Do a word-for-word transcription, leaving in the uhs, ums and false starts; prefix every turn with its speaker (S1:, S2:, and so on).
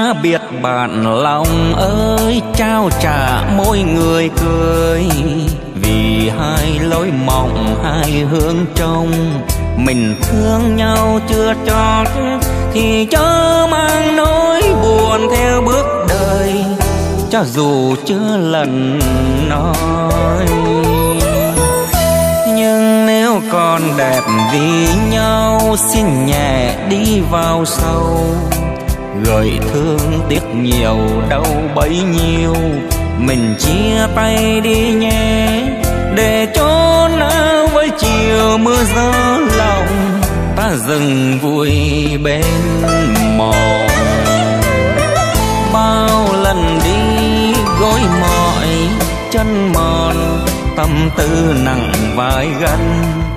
S1: xa biệt bạn lòng ơi, trao trả mỗi người cười. Vì hai lối mộng hai hướng trông, mình thương nhau chưa chót thì chớ mang nỗi buồn theo bước đời, cho dù chưa lần nói. Nhưng nếu còn đẹp vì nhau, xin nhẹ đi vào sâu, gợi thương tiếc nhiều đâu bấy nhiêu. Mình chia tay đi nhé, để chốn áo với chiều mưa gió lòng, ta dừng vui bên mòn. Bao lần đi gối mỏi chân mòn, tâm tư nặng vai gánh,